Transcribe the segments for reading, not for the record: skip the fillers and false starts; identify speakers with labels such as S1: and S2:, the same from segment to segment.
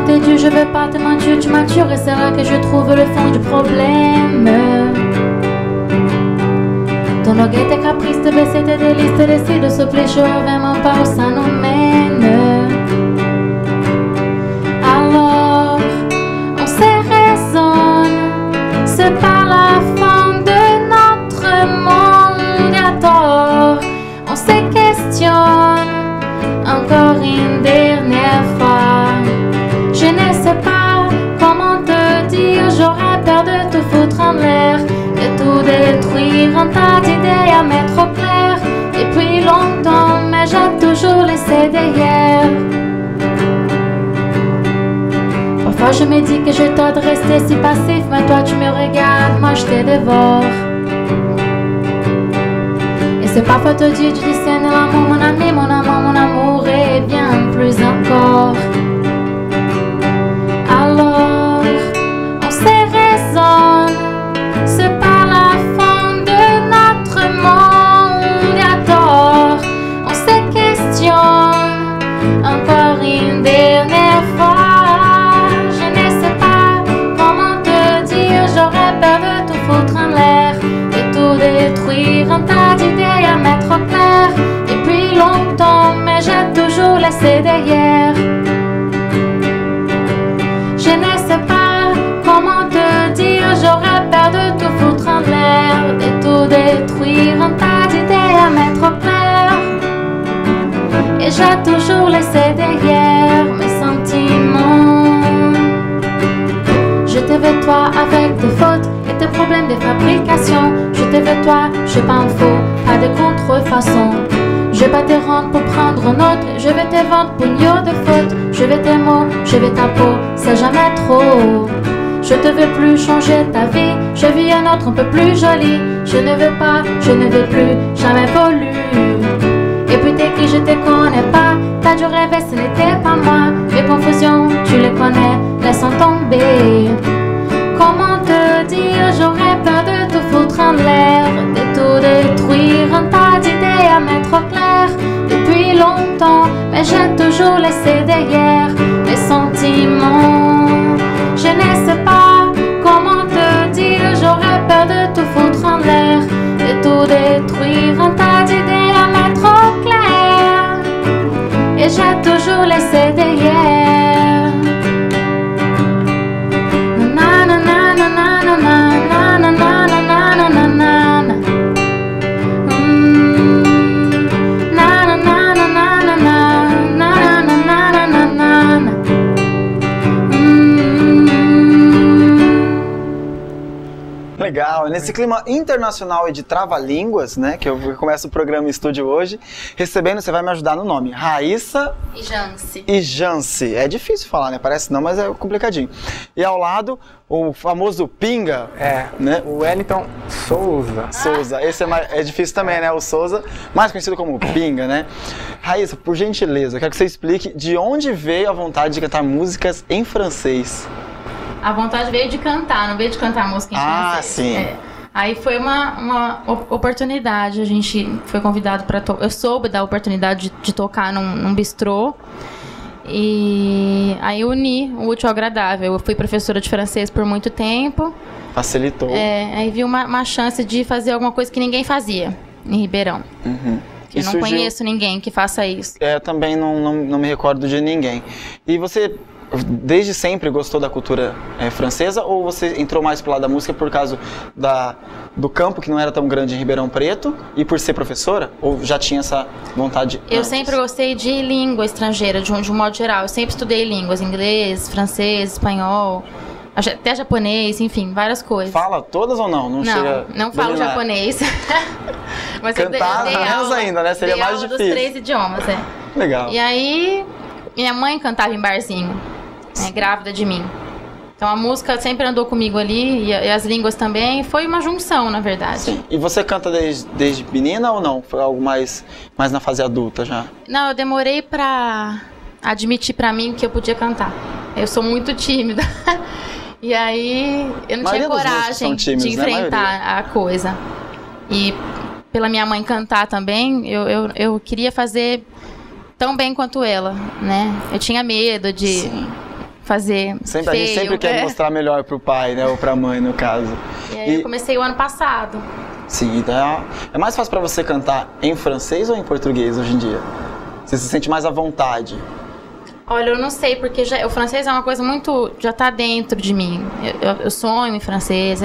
S1: t'es dur, je veux pas te mentir, tu m'attires et c'est là que je trouve le fond du problème. Ton orgueil, tes caprices, tes baisses, tes délices, tes décides de ce plaisir, vraiment pas où ça nous mène. Alors, on se raisonne, c'est pas la fin de notre monde à tort. On se questionne encore une dernière fois. Je ne sais pas comment te dire, j'aurais peur de tout foutre en l'air, de tout détruire, un tas d'idées à mettre au clair. Depuis longtemps, mais j'ai toujours laissé derrière. Parfois je me dis que je tort de rester si passif, mais toi tu me regardes, moi je te dévore. Et c'est parfois te dire du destin de l'amour, mon ami, mon amour, mon amour, et bien plus encore. Alors, on se raisonne, c'est pas la fin de notre monde à tort. On se questionne encore une dernière fois. Je ne sais pas comment te dire, j'aurais peur de tout foutre en l'air, de tout détruire, un tas d'idées à mettre au clair. Depuis longtemps, mais j'ai toujours laissé derrière. Je ne sais pas comment te dire, j'aurais peur de tout foutre en l'air, de tout détruire, un tas d'idées à mettre au clair. Et j'ai toujours laissé derrière mes sentiments. Je te veux toi avec tes fautes et tes problèmes de fabrication. Je te veux toi, je pas en faux, pas de contrefaçon. Je vais pas te rendre pour prendre un autre, je vais te vendre pour une de faute. Je vais tes mots, je vais ta peau, c'est jamais trop. Je te veux plus changer ta vie, je vis un autre un peu plus joli. Je ne veux pas, je ne veux plus, jamais voulu. Et puis t'es qui, je te connais pas, t'as dû rêver, ce n'était pas moi. Mes confusions, tu les connais, laissons tomber. Comment te dire, j'aurais peur de tout foutre en l'air, de tout détruire, un tas d'idées à mettre au clair. Depuis longtemps, mais j'ai toujours laissé derrière mes sentiments. Je ne sais pas comment te dire, j'aurais peur de tout foutre en l'air, de tout détruire, un tas d'idées à mettre au clair. Et j'ai toujours laissé derrière.
S2: Legal, nesse clima internacional e de trava-línguas, né, que eu começo o programa Estúdio hoje, recebendo, você vai me ajudar no nome, Raíssa
S1: E Jance.
S2: e Jance. É difícil falar, né, parece não, mas é complicadinho. E ao lado, o famoso Pinga, né?
S3: O Wellington Souza.
S2: Souza, esse é difícil também, né, o Souza, mais conhecido como Pinga, né. Raíssa, por gentileza, eu quero que você explique de onde veio a vontade de cantar músicas em francês.
S1: A vontade veio de cantar, não veio de cantar música em francês.
S2: Ah, sim.
S1: É. Aí foi uma oportunidade, a gente foi convidado para eu soube da oportunidade de tocar num bistrô. E aí uni o útil ao agradável. Eu fui professora de francês por muito tempo.
S2: Facilitou.
S1: Aí vi uma chance de fazer alguma coisa que ninguém fazia em Ribeirão.
S2: Uhum.
S1: Eu não conheço ninguém que faça isso.
S2: Eu também não me recordo de ninguém. E você desde sempre gostou da cultura francesa, ou você entrou mais pro lado da música por causa do campo que não era tão grande em Ribeirão Preto e por ser professora? Ou já tinha essa vontade
S1: Eu
S2: antes?
S1: sempre gostei de língua estrangeira, de um modo geral. Eu sempre estudei línguas, inglês, francês, espanhol, até japonês, enfim, várias coisas.
S2: Fala todas ou não?
S1: Não falo japonês. Mas
S2: cantar menos ainda, né? Seria mais difícil.
S1: Dos 3 idiomas,
S2: Legal.
S1: E aí, minha mãe cantava em barzinho, grávida de mim. Então a música sempre andou comigo ali, e as línguas também. Foi uma junção, na verdade.
S2: Sim. E você canta desde menina ou não? Foi algo mais na fase adulta já?
S1: Não, eu demorei pra admitir pra mim que eu podia cantar. Eu sou muito tímida. E aí eu não tinha coragem de enfrentar a coisa. E pela minha mãe cantar também, eu queria fazer tão bem quanto ela, né? Eu tinha medo de fazer
S2: Sempre,
S1: feio.
S2: a gente sempre quer mostrar melhor pro pai, né? Ou pra mãe, no caso.
S1: E aí eu comecei o ano passado.
S2: Sim, então é mais fácil pra você cantar em francês ou em português hoje em dia? Você se sente mais à vontade?
S1: Olha, eu não sei, porque o francês é uma coisa muito... já tá dentro de mim. Eu sonho em francês,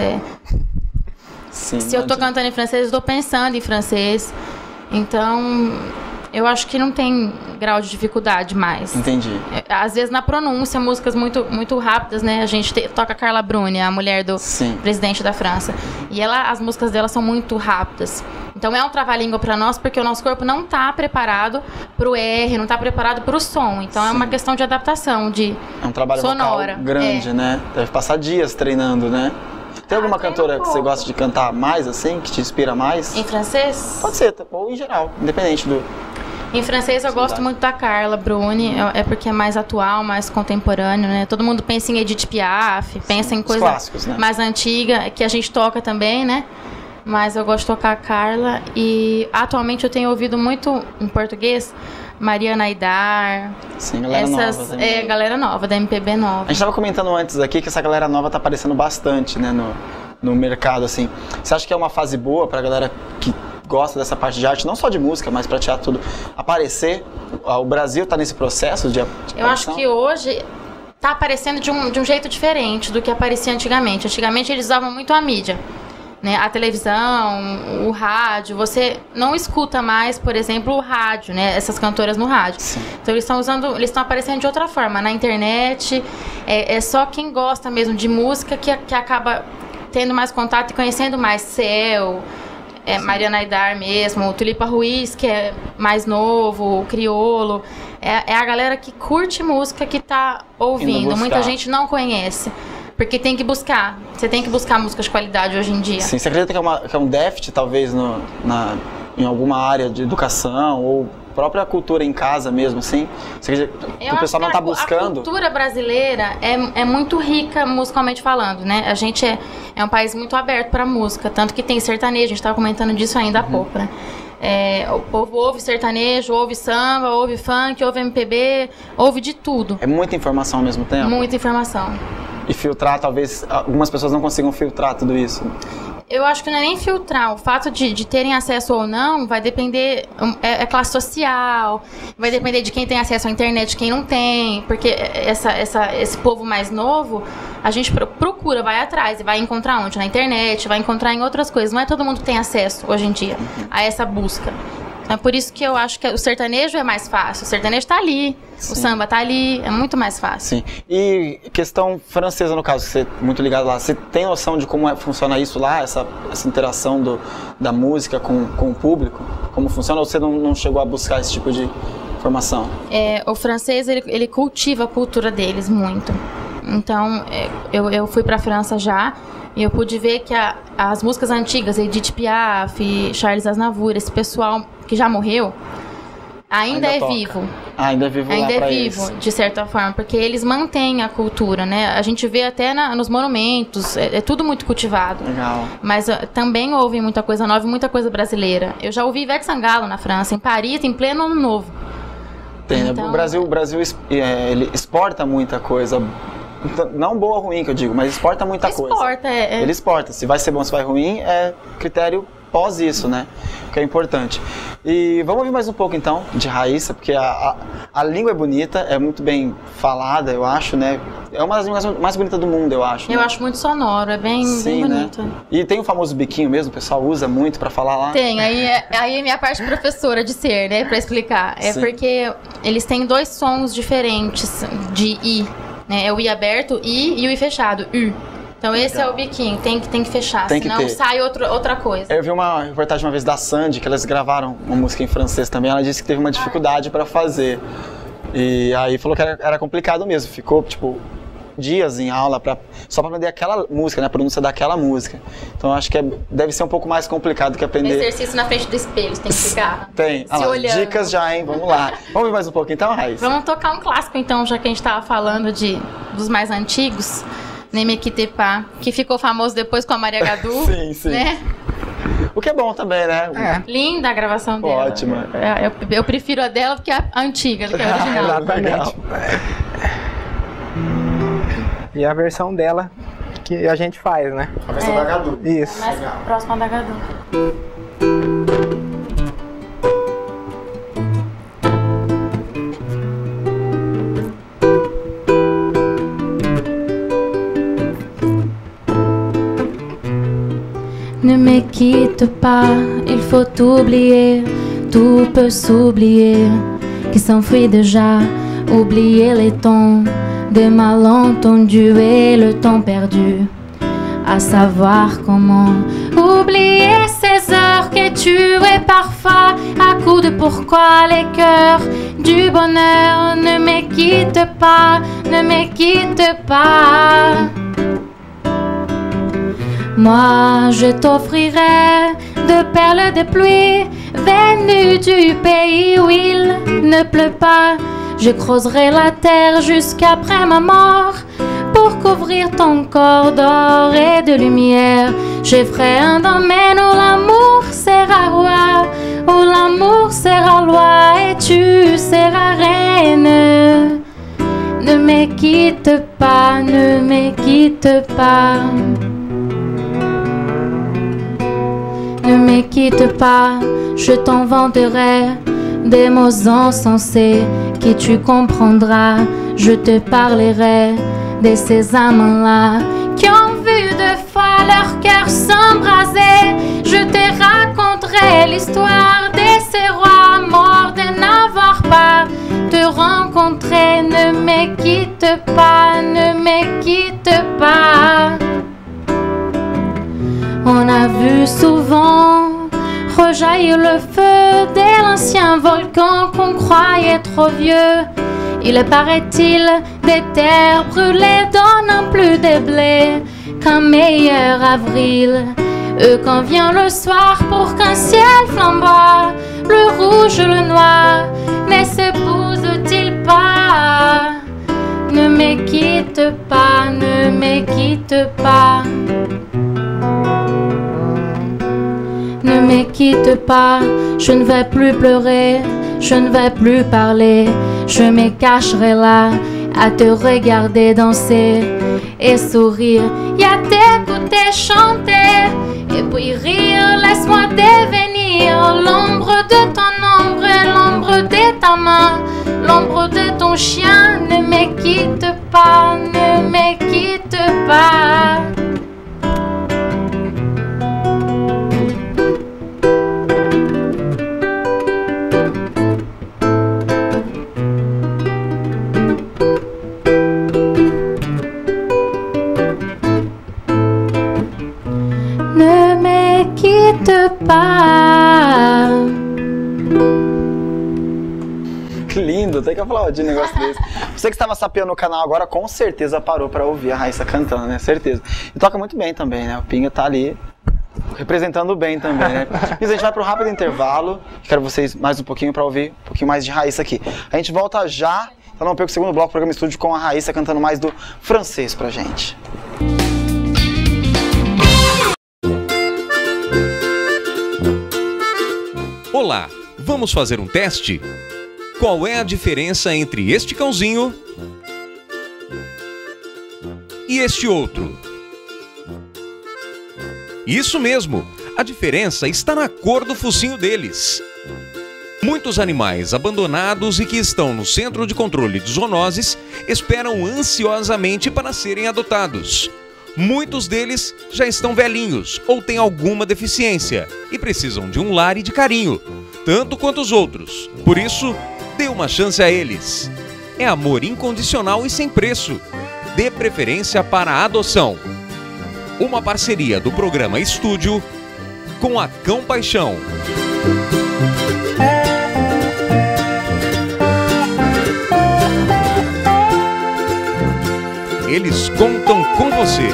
S2: Sim,
S1: se eu tô cantando em francês, eu tô pensando em francês. Então, eu acho que não tem grau de dificuldade mais.
S2: Entendi.
S1: Às vezes na pronúncia, músicas muito, muito rápidas, né? A gente toca Carla Bruni, a mulher do presidente da França. E as músicas dela são muito rápidas. Então é um trava-língua para nós, porque o nosso corpo não tá preparado pro R, não tá preparado pro som. Então é uma questão de adaptação,
S2: é um trabalho
S1: sonora.
S2: Vocal grande, né? Deve passar dias treinando, né? Tem alguma cantora que você gosta de cantar mais, assim, que te inspira mais?
S1: Em francês?
S2: Pode ser, ou em geral, independente do...
S1: Em francês eu gosto muito da Carla Bruni, porque é mais atual, mais contemporâneo, né? Todo mundo pensa em Edith Piaf, pensa em coisa
S2: clássicos, né?
S1: mais antiga, que a gente toca também, né? Mas eu gosto de tocar a Carla e atualmente eu tenho ouvido muito em português Mariana Aidar.
S2: Sim, galera nova também.
S1: Galera nova, da MPB nova.
S2: A gente estava comentando antes aqui que essa galera nova tá aparecendo bastante, né, no mercado, assim. Você acha que é uma fase boa pra galera que gosta dessa parte de arte, não só de música, mas pra teatro tudo, aparecer? O Brasil tá nesse processo de
S1: Eu acho que hoje tá aparecendo de um jeito diferente do que aparecia antigamente. Antigamente eles usavam muito a mídia, né? A televisão, o rádio. Você não escuta mais, por exemplo, o rádio, né? Essas cantoras no rádio.
S2: Sim.
S1: Então eles estão aparecendo de outra forma, na internet. É só quem gosta mesmo de música que acaba tendo mais contato e conhecendo mais Céu, Mariana Aidar mesmo, o Tulipa Ruiz, que é mais novo, o Criolo. É a galera que curte música que tá ouvindo. Muita gente não conhece. Porque tem que buscar. Você tem que buscar música de qualidade hoje em dia.
S2: Sim, você acredita que é um déficit, talvez, em alguma área de educação ou própria cultura em casa mesmo, assim? Você acredita que o pessoal não está buscando?
S1: A cultura brasileira é muito rica musicalmente falando, né? A gente é um país muito aberto para música, tanto que tem sertanejo, a gente estava comentando disso ainda há pouco, né? O povo ouve sertanejo, ouve samba, ouve funk, ouve MPB, ouve de tudo.
S2: É muita informação ao mesmo tempo?
S1: Muita informação.
S2: E filtrar, talvez algumas pessoas não consigam filtrar tudo isso.
S1: Eu acho que não é nem filtrar. O fato de terem acesso ou não vai depender, é classe social, vai depender de quem tem acesso à internet e quem não tem. Porque esse povo mais novo, a gente procura, vai atrás e vai encontrar onde? Na internet, vai encontrar em outras coisas. Não é todo mundo que tem acesso hoje em dia a essa busca. É por isso que eu acho que o sertanejo é mais fácil. O sertanejo tá ali, o samba tá ali, é muito mais fácil.
S2: Sim. E questão francesa, no caso, você é muito ligado lá, você tem noção de como funciona isso lá, essa interação da música com o público? Como funciona, ou você não chegou a buscar esse tipo de informação?
S1: O francês, ele cultiva a cultura deles muito. Então, eu fui pra França já, e eu pude ver que as músicas antigas, Edith Piaf, Charles Aznavour, esse pessoal que já morreu, ainda é vivo.
S2: Ainda é vivo lá
S1: Ainda
S2: pra
S1: é vivo,
S2: eles.
S1: de certa forma, porque eles mantêm a cultura, né? A gente vê até nos monumentos, é tudo muito cultivado.
S2: Legal.
S1: Mas também houve muita coisa nova, muita coisa brasileira. Eu já ouvi Ivete Sangalo na França, em Paris, em pleno Ano Novo.
S2: Tem,
S1: então,
S2: o Brasil ele exporta muita coisa. Não boa ou ruim, que eu digo, mas exporta muita coisa. Ele exporta. Se vai ser bom, se vai ruim, é critério pós isso, né? Que é importante. E vamos ouvir mais um pouco, então, de Raíssa, porque a língua é bonita, é muito bem falada, eu acho, né? É uma das línguas mais bonitas do mundo, eu acho.
S1: Eu
S2: né?
S1: acho muito sonoro, é bem bonito.
S2: Né? E tem o famoso biquinho mesmo, o pessoal usa muito pra falar lá?
S1: Tem, aí é minha parte professora de ser, né? Pra explicar. Porque eles têm dois sons diferentes de I. Né? É o I aberto, I, e o I fechado, U. Então esse é o biquinho, tem que fechar, senão sai outra coisa.
S2: Eu vi uma reportagem uma vez da Sandy, que elas gravaram uma música em francês também, ela disse que teve uma dificuldade para fazer. E aí falou que era complicado mesmo, ficou tipo dias em aula só para aprender aquela música, né, a pronúncia daquela música. Então acho que deve ser um pouco mais complicado que aprender.
S1: Exercício na frente do espelho, tem que ficar
S2: se olhando. Dicas já, hein? Vamos lá. Vamos ver mais um pouco então, Raíssa?
S1: Vamos tocar um clássico então, já que a gente estava falando dos mais antigos. Ne me quitte pas, que ficou famoso depois com a Maria Gadu.
S2: Sim.
S1: Né?
S2: O que é bom também, né?
S1: Linda a gravação dela.
S2: Ótima.
S1: Eu prefiro a dela do que a antiga, do que a original.
S2: Legal.
S3: E a versão dela que a gente faz, né?
S4: A versão da Gadu.
S3: Isso.
S1: Mais próxima da Gadu. Ne me quitte pas, il faut oublier, tout peut s'oublier, qui s'enfuit déjà, oublier les temps des malentendus et le temps perdu, à savoir comment oublier ces heures que tuaient parfois à coups de pourquoi les cœurs du bonheur. Ne me quitte pas, ne me quitte pas. Moi je t'offrirai de perles de pluie venues du pays où il ne pleut pas. Je creuserai la terre jusqu'après ma mort pour couvrir ton corps d'or et de lumière. Je ferai un domaine où l'amour sera roi, où l'amour sera loi et tu seras reine. Ne me quitte pas, ne me quitte pas. Ne me quitte pas, je t'inventerai des mots insensés que tu comprendras. Je te parlerai de ces amants-là qui ont vu deux fois leur cœur s'embraser. Je te raconterai l'histoire de ces rois morts de n'avoir pas te rencontrer. Ne me quitte pas, ne me quitte pas. On a vu souvent rejaillir le feu de l'ancien volcan qu'on croyait trop vieux. Il paraît-il des terres brûlées donnant plus de blé qu'un meilleur avril. Quand vient le soir pour qu'un ciel flamboie, le rouge, le noir ne s'épousent-ils pas? Ne me quitte pas, ne me quitte pas. Ne me quitte pas, je ne vais plus pleurer, je ne vais plus parler. Je me cacherai là à te regarder danser et sourire, et à t'écouter chanter et puis rire. Laisse-moi devenir l'ombre de ton ombre, l'ombre de ta main, l'ombre de ton chien. Ne me quitte pas, ne me quitte pas. Ne me quitte pas.
S2: Que lindo, tem que aplaudir um negócio desse. Você que estava sapeando o canal agora, com certeza parou para ouvir a Raíssa cantando, né? Certeza. E toca muito bem também, né? O Pinga tá ali representando bem também, né? Mas a gente vai para um rápido intervalo. Quero vocês mais um pouquinho para ouvir um pouquinho mais de Raíssa aqui. A gente volta já, para não perder o segundo bloco do programa Estúdio, com a Raíssa cantando mais do francês pra gente.
S5: Olá, vamos fazer um teste? Qual é a diferença entre este cãozinho e este outro? Isso mesmo, a diferença está na cor do focinho deles. Muitos animais abandonados e que estão no Centro de Controle de Zoonoses esperam ansiosamente para serem adotados. Muitos deles já estão velhinhos ou têm alguma deficiência e precisam de um lar e de carinho, tanto quanto os outros. Por isso, dê uma chance a eles. É amor incondicional e sem preço. Dê preferência para a adoção. Uma parceria do programa Estúdio com a Cão Paixão. Eles contam com você.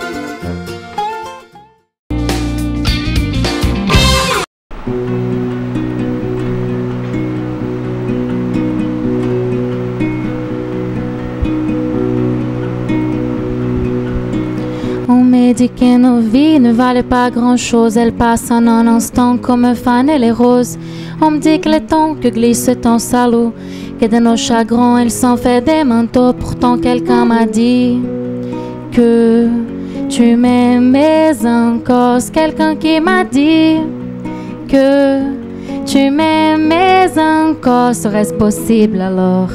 S1: On me dit que nos vies ne valent pas grand-chose. Elles passent en un instant comme fanent les roses. On me dit que le temps que glisse ton salaud, que de nos chagrins, elle s'en fait des manteaux. Pourtant quelqu'un m'a dit que tu m'aimais encore. C'est quelqu'un qui m'a dit que tu m'aimais encore. Serait-ce possible alors?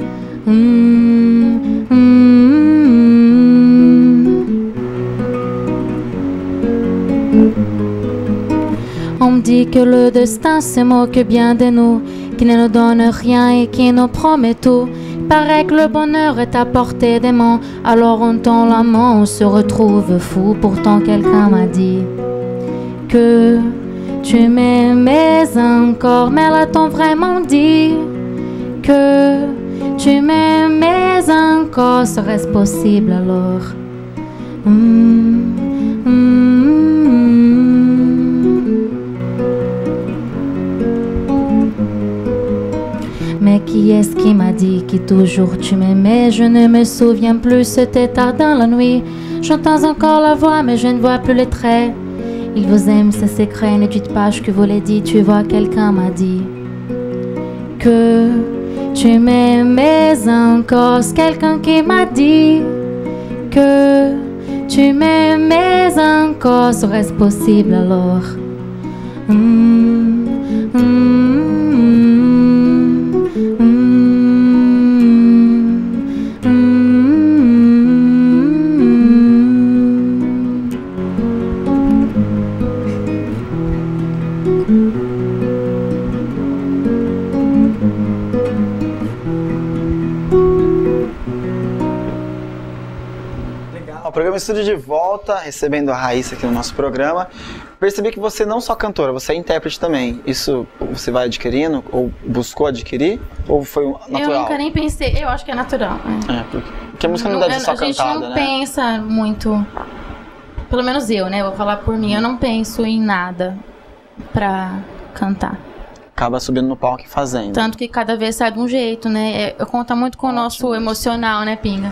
S1: On me dit que le destin se moque bien de nous, qui ne nous donne rien et qui nous promet tout. Paraît que le bonheur est à portée des mains, alors on tend la main, on se retrouve fou. Pourtant quelqu'un m'a dit que tu m'aimais encore. Mais l'a-t-on vraiment dit que tu m'aimais encore? Serait-ce possible alors? Mais qui est-ce qui m'a dit que toujours tu m'aimais? Je ne me souviens plus, c'était tard dans la nuit. J'entends encore la voix, mais je ne vois plus les traits. Il vous aime, c'est secret, ne dites pas ce que vous l'avez dit. Tu vois, quelqu'un m'a dit que tu m'aimais encore. C'est quelqu'un qui m'a dit que tu m'aimais encore. Serait-ce possible alors?
S2: O programa Estúdio de volta, recebendo a Raíssa aqui no nosso programa. Percebi que você não só cantora, você é intérprete também. Isso você vai adquirindo ou buscou adquirir? Ou foi natural?
S1: Eu nunca nem pensei, eu acho que é natural.
S2: Porque a música não deve ser só cantada, né?
S1: A gente não pensa muito, pelo menos eu, né? Vou falar por mim, eu não penso em nada pra cantar.
S2: Acaba subindo no palco e fazendo.
S1: Tanto que cada vez sai de um jeito, né? Conta muito com o nosso emocional, né, Pinga?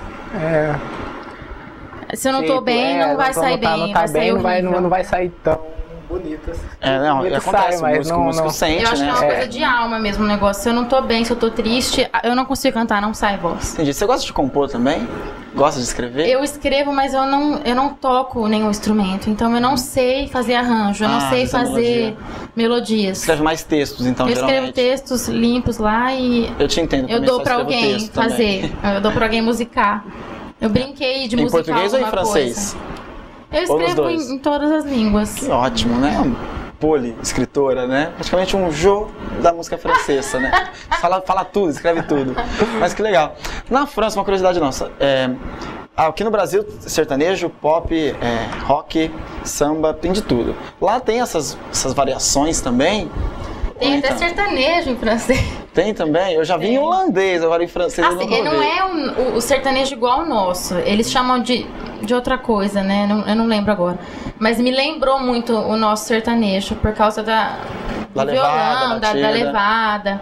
S1: Se eu não tô bem, não vai sair bem, vai sair horrível.
S3: Não vai sair tão bonito assim.
S2: Acontece, o músico sente,
S1: eu acho
S2: né?
S1: que é uma coisa de alma mesmo o negócio. Se eu não tô bem, se eu tô triste, eu não consigo cantar, não sai voz.
S2: Entendi. Você gosta de compor também? Gosta de escrever?
S1: Eu escrevo, mas eu não toco nenhum instrumento. Então eu não sei fazer arranjo, eu não sei fazer melodias.
S2: Escreve mais textos, então,
S1: eu
S2: geralmente.
S1: escrevo textos limpos lá e...
S2: Eu te entendo.
S1: Eu dou pra alguém fazer. Eu dou pra alguém musicar. Eu brinquei de musicar
S2: alguma coisa. Em português ou em francês?
S1: Eu escrevo em todas as línguas.
S2: Que ótimo, né? Poli-escritora, né? Praticamente um jô da música francesa, né? Fala tudo, escreve tudo. Mas que legal. Na França, uma curiosidade nossa. Aqui no Brasil, sertanejo, pop, rock, samba, tem de tudo. Lá tem essas variações também?
S1: Tem até sertanejo em francês.
S2: Tem também? Eu já vi em holandês, agora em francês eu não vou ver.
S1: Não é o sertanejo igual ao nosso. Eles chamam de outra coisa, né? Eu não lembro agora. Mas me lembrou muito o nosso sertanejo, por causa do violão, da levada.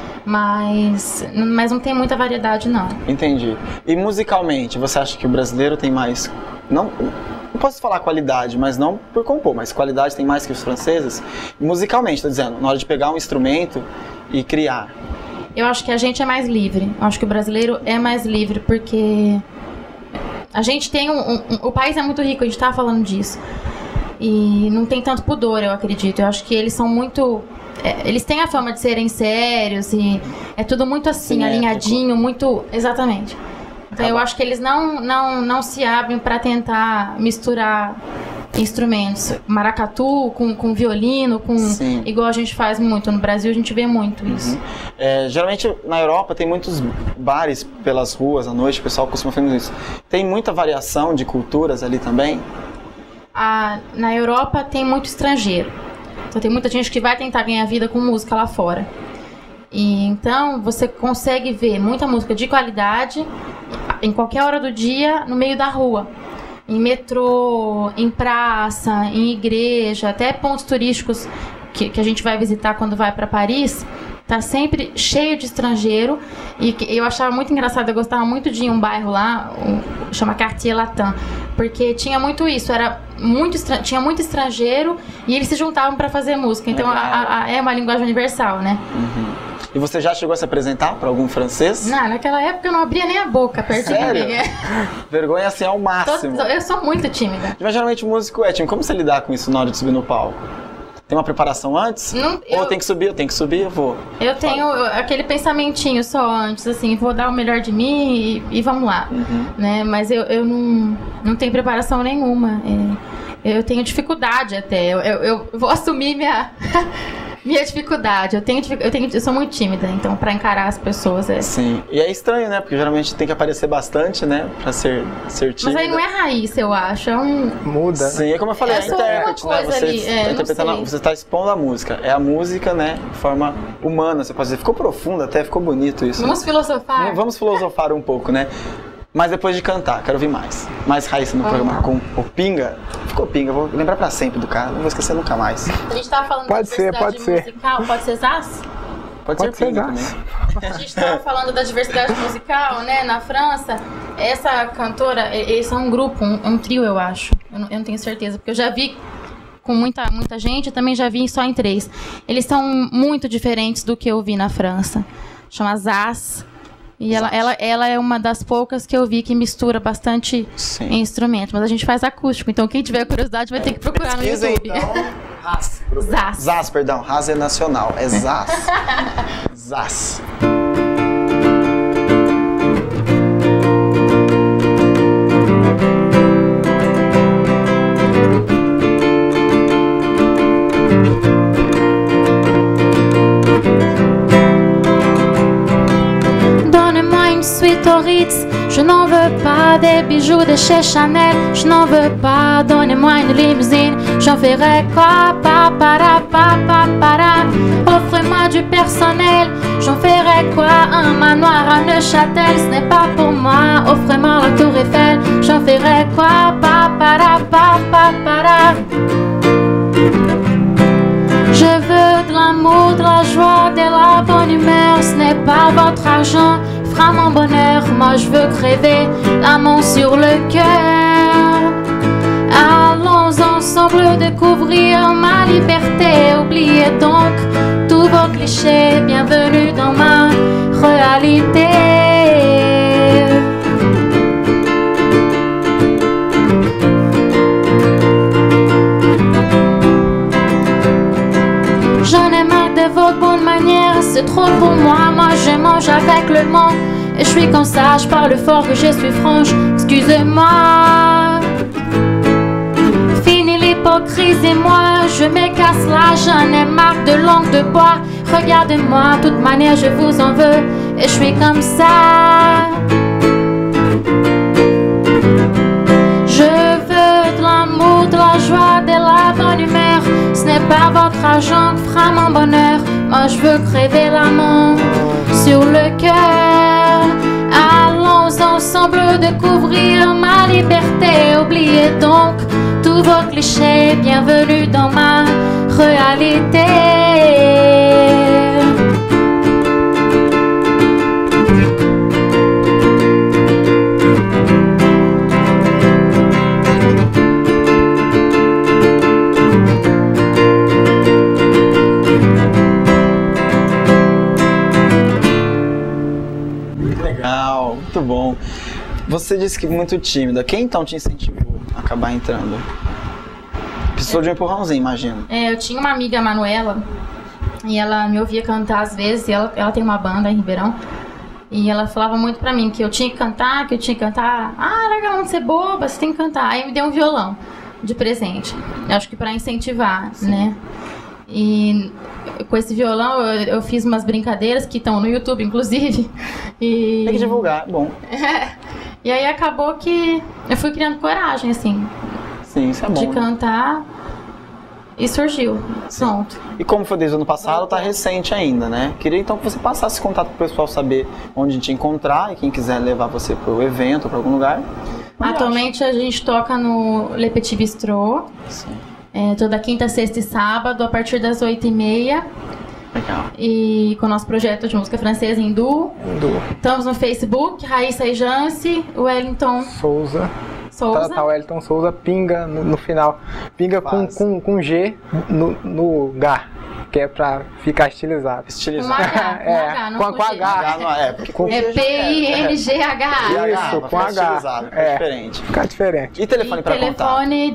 S1: Mas não tem muita variedade, não.
S2: Entendi. E musicalmente, você acha que o brasileiro tem mais... Não posso falar qualidade, mas não por compor, mas qualidade tem mais que os franceses? Musicalmente, tô dizendo, na hora de pegar um instrumento e criar.
S1: Eu acho que a gente é mais livre. Eu acho que o brasileiro é mais livre, porque a gente tem o país é muito rico, a gente tá falando disso. E não tem tanto pudor, eu acredito. Eu acho que eles são muito... eles têm a fama de serem sérios e é tudo muito assim, alinhadinho, muito... Exatamente. Então eu acho que eles não se abrem para tentar misturar instrumentos. Maracatu com violino, igual a gente faz muito. No Brasil a gente vê muito isso.
S2: Geralmente na Europa tem muitos bares pelas ruas à noite, o pessoal costuma fazer isso. Tem muita variação de culturas ali também?
S1: Na Europa tem muito estrangeiro. Então tem muita gente que vai tentar ganhar vida com música lá fora. E então você consegue ver muita música de qualidade em qualquer hora do dia no meio da rua. Em metrô, em praça, em igreja, até pontos turísticos que a gente vai visitar quando vai para Paris. Tá sempre cheio de estrangeiro. E eu achava muito engraçado, eu gostava muito de um bairro lá, chama Quartier Latin, porque tinha muito isso, tinha muito estrangeiro e eles se juntavam para fazer música. Então é uma linguagem universal, né?
S2: E você já chegou a se apresentar para algum francês?
S1: Não, naquela época eu não abria nem a boca perto de
S2: Sério?
S1: ninguém.
S2: Vergonha assim ao máximo.
S1: Eu sou muito tímida.
S2: Mas geralmente o músico é tímido. Como você lidar com isso na hora de subir no palco? Tem uma preparação antes?
S1: Não,
S2: Ou eu tenho que subir, eu vou.
S1: Eu tenho aquele pensamentinho só antes, assim, vou dar o melhor de mim e vamos lá, né? Mas eu não tenho preparação nenhuma. Eu tenho dificuldade até. Eu vou assumir minha dificuldade. Eu sou muito tímida, então pra encarar as pessoas
S2: Sim. E é estranho, né? Porque geralmente tem que aparecer bastante, né? Pra ser tímida.
S1: Mas aí não é raiz, eu acho.
S3: Muda, né?
S2: Sim, é como eu falei, a intérprete, né? Você tá expondo a música. É a música, né? De forma humana. Você pode dizer, ficou profundo até, ficou bonito isso.
S1: Vamos filosofar?
S2: Vamos filosofar um pouco, né? Mas depois de cantar, quero ouvir mais. Mais Raíssa no programa com o Pinga. Ficou Pinga, vou lembrar pra sempre do cara, não vou esquecer nunca mais.
S1: A gente tava falando da diversidade musical, pode ser Zaz?
S2: Pode ser Pinga também.
S1: A gente tava falando da diversidade musical, né, na França. Essa cantora, eles são um grupo, um trio, eu acho. Eu não tenho certeza, porque eu já vi com muita gente, eu também já vi só em 3. Eles são muito diferentes do que eu vi na França. Chama Zaz. E ela é uma das poucas que eu vi que mistura bastante instrumento. Mas a gente faz acústico, então quem tiver curiosidade vai ter que procurar no YouTube.
S2: Então,
S1: Zaz.
S2: Zaz, perdão. Raz é nacional, é Zaz. Zaz.
S1: Suite au Ritz, je n'en veux pas des bijoux de chez Chanel, je n'en veux pas, donnez-moi une limousine, j'en ferai quoi, papara, papara, offrez-moi du personnel, j'en ferai quoi, un manoir à Neuchâtel, ce n'est pas pour moi, offrez-moi la tour Eiffel, j'en ferai quoi, papara, papara. Je veux de l'amour, de la joie, de la bonne humeur, ce n'est pas votre argent fera mon bonheur, moi je veux crever la main sur le cœur. Allons ensemble découvrir ma liberté, oubliez donc tous vos clichés, bienvenue dans ma réalité. J'en ai marre de vos bonnes manières, c'est trop pour moi, moi je mange avec le monde. Et je suis comme ça, je parle fort, que je suis franche, excusez-moi. Fini l'hypocrisie, moi je me casse là, j'en ai marre de langue de bois. Regardez-moi, de toute manière je vous en veux, et je suis comme ça. Je veux de l'amour, de la joie, de la bonne humeur. Ce n'est pas votre argent qui fera mon bonheur, moi je veux crever la main sur le cœur. Allons ensemble découvrir ma liberté, oubliez donc tous vos clichés, bienvenue dans ma réalité.
S2: Legal, muito bom. Você disse que muito tímida. Quem então te incentivou a acabar entrando? Precisou de um empurrãozinho, imagino.
S1: Eu tinha uma amiga, a Manuela, e ela me ouvia cantar às vezes, e ela tem uma banda em Ribeirão, e ela falava muito pra mim que eu tinha que cantar, Ah, larga a mão de ser boba, você tem que cantar. Aí me deu um violão de presente, eu acho que pra incentivar, né? E com esse violão eu fiz umas brincadeiras que estão no YouTube, inclusive. E...
S2: Tem que divulgar, bom.
S1: E aí acabou que eu fui criando coragem, assim.
S2: Sim, isso é bom.
S1: De cantar e surgiu. Sim. Pronto.
S2: E como foi desde o ano passado, tá recente ainda, né? Queria então que você passasse esse contato pro pessoal saber onde te encontrar e quem quiser levar você pro evento, pra algum lugar.
S1: Atualmente a gente toca no Le Petit Bistrot. Sim. Toda quinta, sexta e sábado, a partir das 8h30.
S2: Legal.
S1: E com o nosso projeto de música francesa Hindu. Estamos no Facebook, Raíssa e Jance, Wellington
S3: Souza. Tá Wellington Souza, Pinga no final. Pinga com G no Gá. porque é pra ficar estilizado.
S2: Estilizado.
S1: Com H, não
S3: com H.
S2: H não é, porque com
S1: É P-I-N-G-H.
S3: Isso, com H.
S2: Estilizado, é diferente.
S3: Fica diferente.
S2: E telefone para contar?
S1: Telefone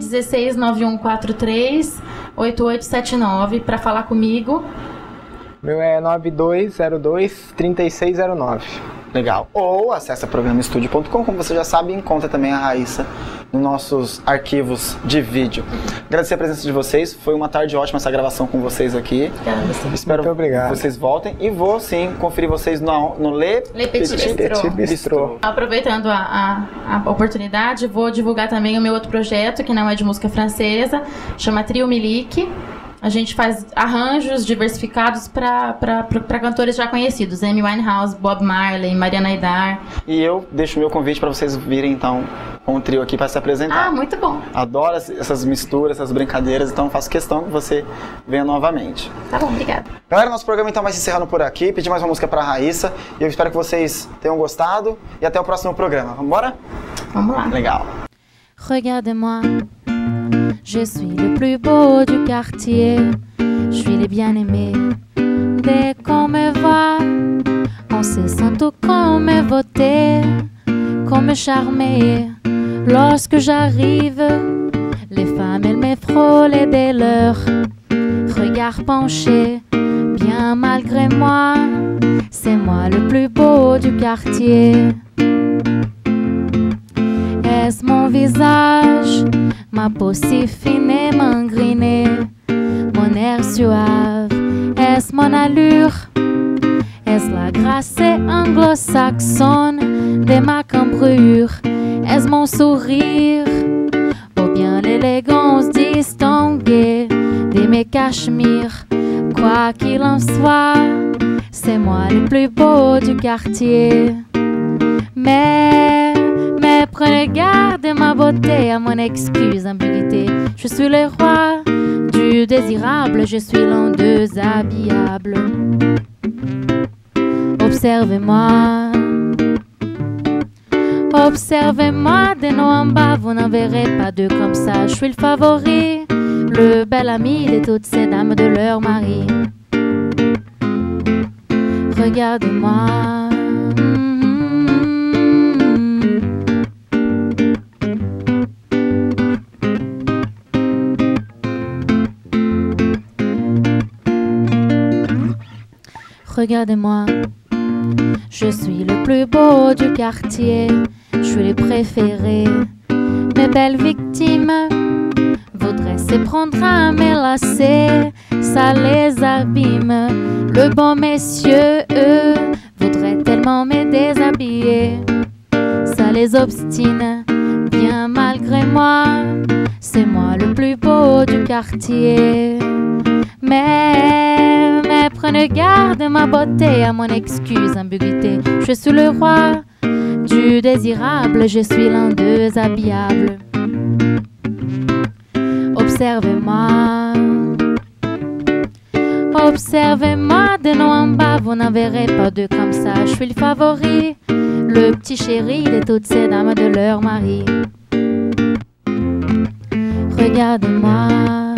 S1: 169143-8879 para falar comigo.
S3: Meu é 9202-3609.
S2: Legal. Ou acessa programaestudio.com, como você já sabe, e encontra também a Raíssa nos nossos arquivos de vídeo. Agradecer a presença de vocês, foi uma tarde ótima essa gravação com vocês aqui. Espero
S3: Muito obrigado.
S2: que vocês voltem e vou sim conferir vocês no Le
S1: Petit
S3: Bistrô.
S1: Aproveitando a oportunidade, vou divulgar também o meu outro projeto, que não é de música francesa, chama Trio Milik. A gente faz arranjos diversificados para cantores já conhecidos, Amy Winehouse, Bob Marley, Mariana Aidar.
S2: E eu deixo o meu convite para vocês virem então com o trio aqui para se apresentar.
S1: Ah, muito bom.
S2: Adoro essas misturas, essas brincadeiras, então faço questão que você venha novamente.
S1: Tá bom, obrigada.
S2: Galera, nosso programa então vai se encerrando por aqui. Pedi mais uma música para a Raíssa e eu espero que vocês tenham gostado e até o próximo programa. Vamos embora?
S1: Vamos lá.
S2: Legal.
S1: Regardez-moi, je suis le plus beau du quartier. Je suis le bien-aimé. Dès qu'on me voit, on se sent tout comme me voter, comme me charmer. Lorsque j'arrive, les femmes elles me frôlent dès leur regard penché. Bien malgré moi, c'est moi le plus beau du quartier. Est-ce mon visage, ma peau si fine et mangrinée, mon air suave, est-ce mon allure, est-ce la grâce anglo-saxonne de ma cambrure, est-ce mon sourire, ou bien l'élégance distinguée de mes cachemires. Quoi qu'il en soit, c'est moi le plus beau du quartier. Mais prenez garde de ma beauté, à mon excuse, ambiguïté. Je suis le roi du désirable, je suis l'un des habillables. Observez-moi, observez-moi de haut en bas, vous n'en verrez pas deux comme ça. Je suis le favori, le bel ami de toutes ces dames de leur mari. Regardez-moi. Regardez-moi, je suis le plus beau du quartier, je suis le préféré. Mes belles victimes voudraient se prendre à mes lacets, ça les abîme. Le bon messieurs, eux, voudraient tellement me déshabiller, ça les obstine. Bien malgré moi, c'est moi le plus beau du quartier. Mais prenez garde de ma beauté, à mon excuse, ambiguïté. Je suis le roi du désirable, je suis l'un des habillables. Observez-moi, observez-moi de haut en bas, vous n'en verrez pas deux comme ça. Je suis le favori, le petit chéri de toutes ces dames de leur mari. Regardez-moi.